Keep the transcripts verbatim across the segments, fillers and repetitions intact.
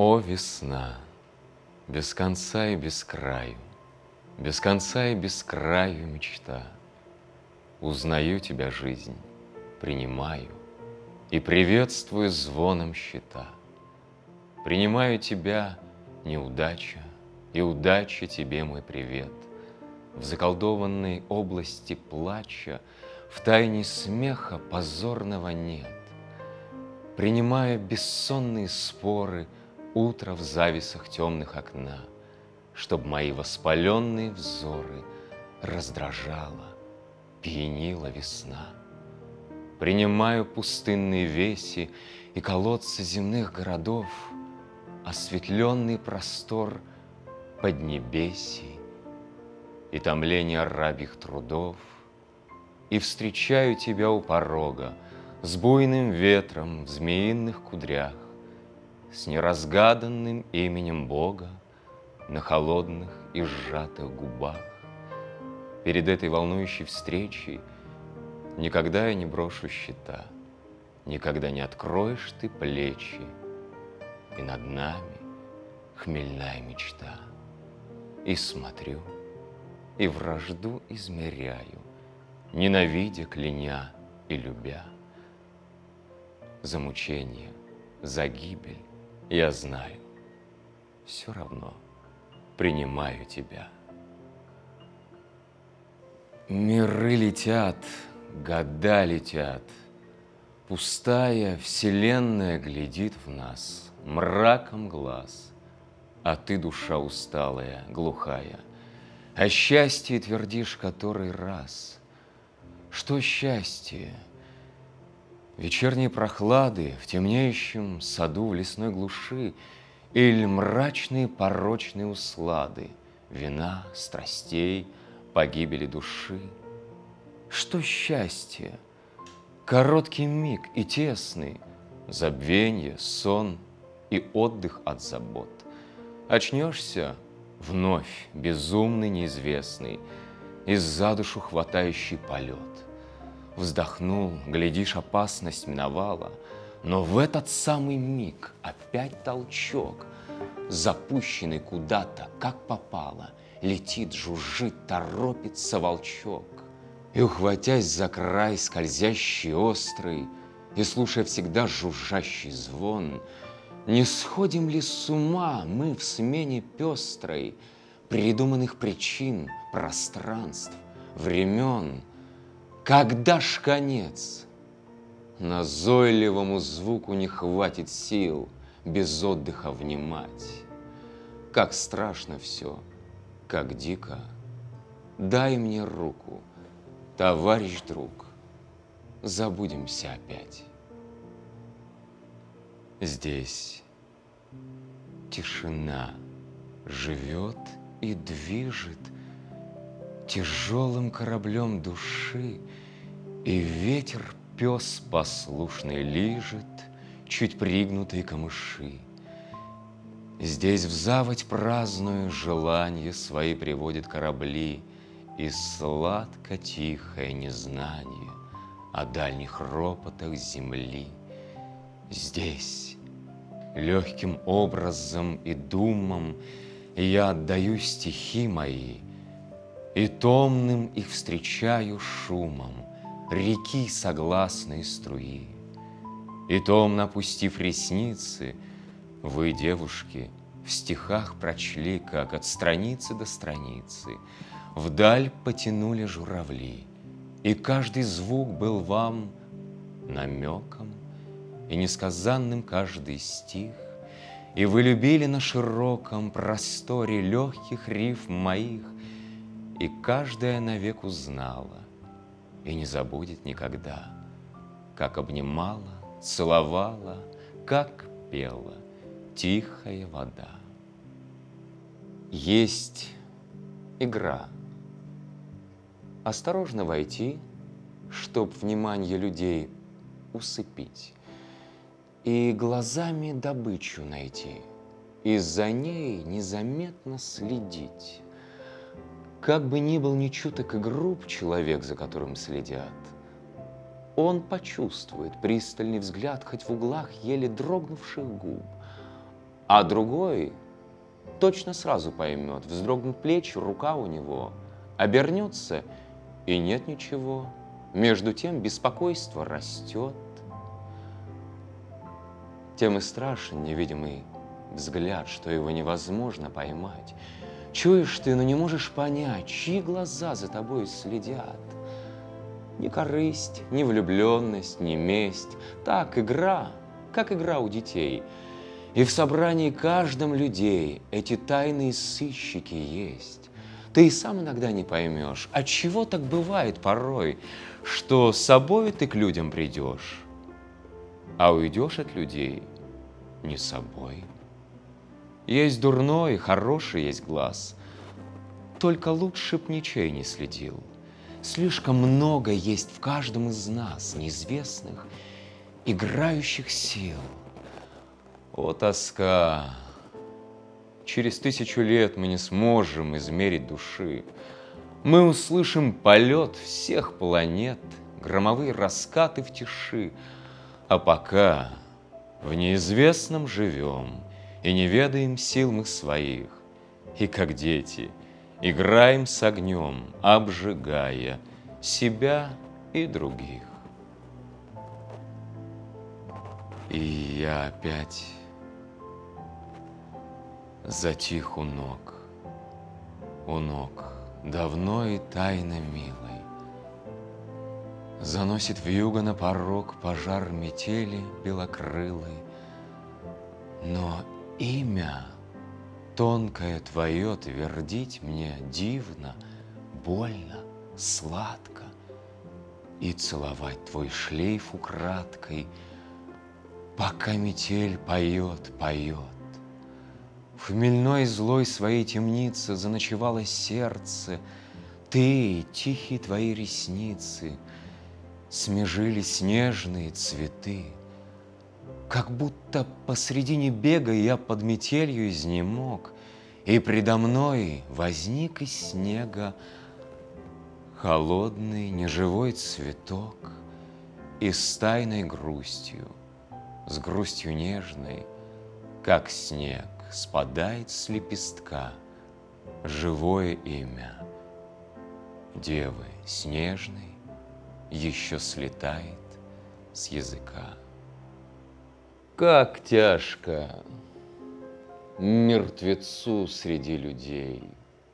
О, весна, без конца и без краю, без конца и без краю мечта. Узнаю тебя, жизнь, принимаю и приветствую звоном щита. Принимаю тебя, неудача, и удача тебе мой привет. В заколдованной области плача, в тайне смеха позорного нет. Принимая бессонные споры, утро в завесах темных окна, чтоб мои воспаленные взоры раздражала, пьянила весна. Принимаю пустынные веси и колодцы земных городов, осветленный простор поднебесий и томление рабьих трудов, и встречаю тебя у порога с буйным ветром в змеиных кудрях, с неразгаданным именем Бога на холодных и сжатых губах. Перед этой волнующей встречей никогда я не брошу щита, никогда не откроешь ты плечи, и над нами хмельная мечта. И смотрю, и вражду измеряю, ненавидя, кляня и любя. За мучение, за гибель я знаю, все равно принимаю тебя. Миры летят, года летят, пустая вселенная глядит в нас мраком глаз, а ты, душа усталая, глухая, о счастье твердишь который раз. Что счастье? Вечерние прохлады в темнеющем саду в лесной глуши или мрачные порочные услады вина, страстей, погибели души? Что счастье? Короткий миг и тесный, забвенье, сон и отдых от забот. Очнешься вновь безумный, неизвестный, и за душу хватающий полет. Вздохнул, глядишь, опасность миновала, но в этот самый миг опять толчок, запущенный куда-то, как попало, летит, жужжит, торопится волчок. И, ухватясь за край скользящий острый, и слушая всегда жужжащий звон, не сходим ли с ума мы в смене пестрой придуманных причин, пространств, времен? Когда ж конец? Назойливому звуку не хватит сил без отдыха внимать. Как страшно все, как дико. Дай мне руку, товарищ друг, забудемся опять. Здесь тишина живет и движет тяжелым кораблем души, и ветер пес послушный лижет чуть пригнутые камыши. Здесь в заводь праздную желания свои приводят корабли, и сладко-тихое незнание о дальних ропотах земли. Здесь легким образом и думам я отдаю стихи мои, и томным их встречаю шумом реки согласной струи. И томно опустив ресницы, вы, девушки, в стихах прочли, как от страницы до страницы вдаль потянули журавли, и каждый звук был вам намеком и несказанным каждый стих, и вы любили на широком просторе легких рифм моих, и каждая навек узнала и не забудет никогда, как обнимала, целовала, как пела тихая вода. Есть игра. Осторожно войти, чтоб внимание людей усыпить, и глазами добычу найти, и за ней незаметно следить. Как бы ни был нечуток и груб человек, за которым следят, он почувствует пристальный взгляд хоть в углах еле дрогнувших губ. А другой точно сразу поймет, вздрогнут плечи, рука у него, обернется, и нет ничего. Между тем беспокойство растет. Тем и страшен невидимый взгляд, что его невозможно поймать. Чуешь ты, но не можешь понять, чьи глаза за тобой следят. Ни корысть, ни влюбленность, ни месть. Так, игра, как игра у детей. И в собрании каждом людей эти тайные сыщики есть. Ты и сам иногда не поймешь, отчего так бывает порой, что с собой ты к людям придешь, а уйдешь от людей не собой. Есть дурной, хороший есть глаз, только лучше б ничей не следил. Слишком много есть в каждом из нас неизвестных, играющих сил. О, тоска! Через тысячу лет мы не сможем измерить души. Мы услышим полет всех планет, громовые раскаты в тиши. А пока в неизвестном живем и не ведаем сил мы своих, и как дети играем с огнем, обжигая себя и других. И я опять затих у ног, у ног давно и тайно милой. Заносит вьюга на порог пожар метели белокрылой. Но имя тонкое твое твердить мне дивно, больно, сладко. И целовать твой шлейф украдкой, пока метель поет, поет. В хмельной злой своей темнице заночевало сердце. Ты, тихие твои ресницы, смежили снежные цветы. Как будто посредине бега я под метелью изнемог, и предо мной возник из снега холодный неживой цветок, и с тайной грустью, с грустью нежной, как снег, спадает с лепестка живое имя девы снежной, еще слетает с языка. Как тяжко мертвецу среди людей,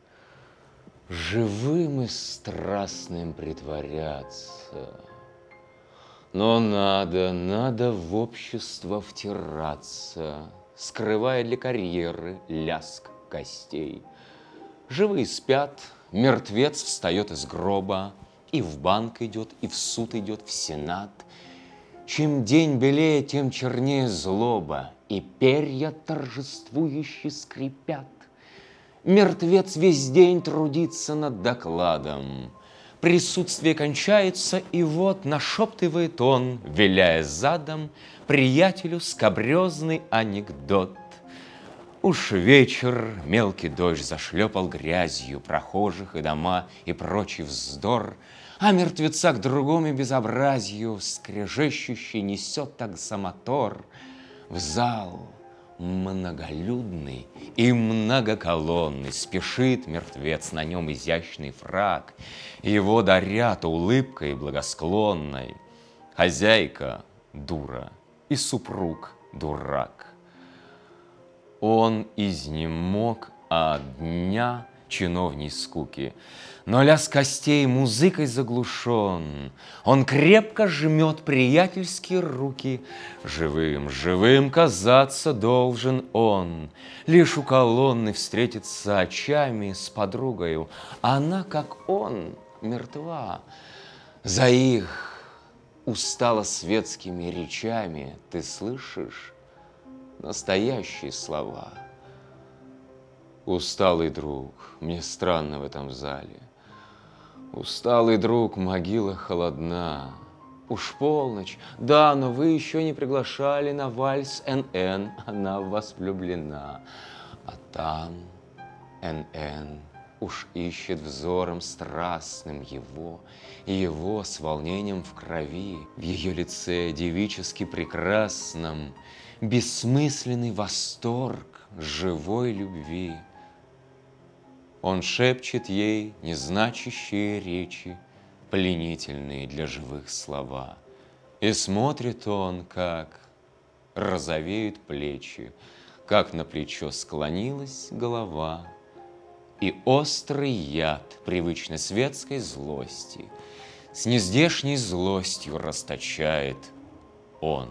живым и страстным притворяться. Но надо, надо в общество втираться, скрывая для карьеры лязг костей. Живые спят, мертвец встает из гроба, и в банк идет, и в суд идет, в сенат. Чем день белее, тем чернее злоба, и перья торжествующе скрипят. Мертвец весь день трудится над докладом. Присутствие кончается, и вот нашептывает он, виляя задом, приятелю скабрезный анекдот. Уж вечер, мелкий дождь зашлепал грязью прохожих и дома, и прочий вздор, а мертвеца к другому безобразию скрежещущий несет так за мотор в зал многолюдный и многоколонный. Спешит мертвец, на нем изящный фрак, его дарят улыбкой благосклонной. Хозяйка дура и супруг дурак. Он изнемог от дня чиновней скуки, но лязг костей музыкой заглушен. Он крепко жмет приятельские руки. Живым, живым казаться должен он. Лишь у колонны встретится очами с подругою. Она, как он, мертва. За их устало светскими речами ты слышишь настоящие слова. Усталый друг, мне странно в этом зале. Усталый друг, могила холодна. Уж полночь, да, но вы еще не приглашали на вальс эн эн, она в вас влюблена. А там эн эн уж ищет взором страстным его, и его с волнением в крови, в ее лице девически прекрасном, бессмысленный восторг живой любви. Он шепчет ей незначащие речи, пленительные для живых слова. И смотрит он, как розовеют плечи, как на плечо склонилась голова, и острый яд привычной светской злости с нездешней злостью расточает он.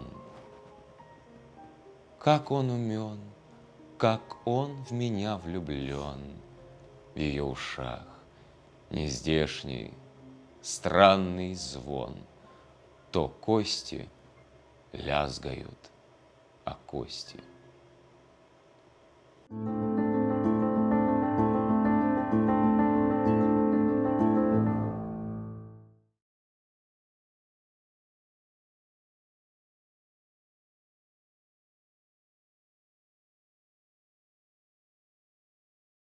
Как он умен, как он в меня влюблен, в ее ушах нездешний странный звон, то кости лязгают о кости. Thank you.